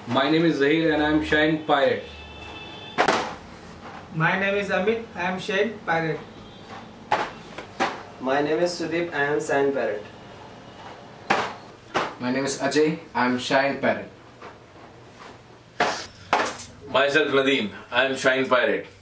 My name is Zahir and I am Cheyenne Pirate. My name is Amit, I am Cheyenne Pirate. My name is Sudeep, I am Cheyenne Pirate. My name is Ajay, I am Cheyenne Pirate. Myself Nadeem, I am Cheyenne Pirate.